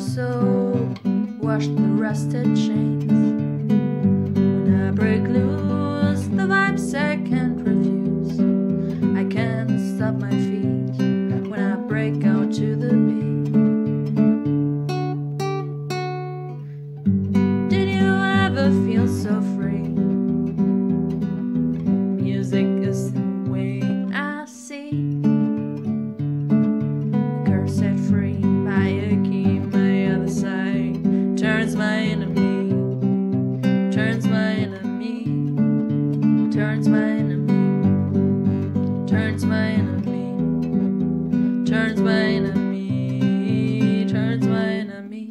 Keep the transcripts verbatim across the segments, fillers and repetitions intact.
soap, washed the rusted chains. When I break loose, the vibes I can't refuse. I can't stop my feet when I break out to the beat. Did you ever feel so free? Music is the way I see. The curse set free by a key, my other side turns my enemy, turns my enemy, turns my enemy, turns my enemy, turns my enemy, turns my enemy.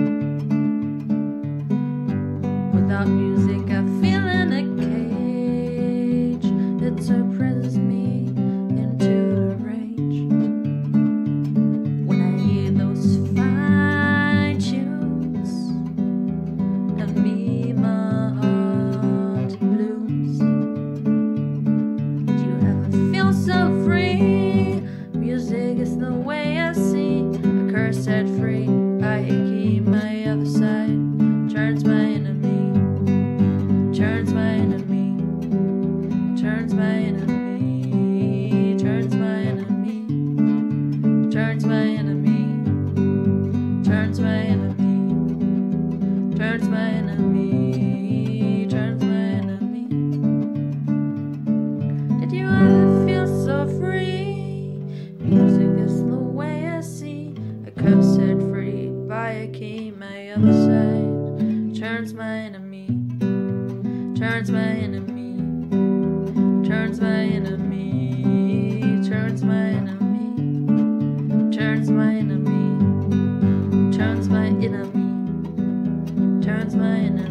Without music I feel in a cage. It suppresses me into a rage. When I hear those fine tunes and me my heart blooms. Do you ever feel so free? Music is the way I see. A curse set free by a key, my other side turns my enemy, turns my enemy, turns my enemy, turns my enemy, turns my enemy, turns my enemy, turns my enemy, turns my enemy. Did you ever feel so free? Music is the way I see. A curse set free by a key, my other side turns my enemy, turns my enemy, turns my enemy, turns my enemy, turns my enemy, turns my enemy, turns my enemy.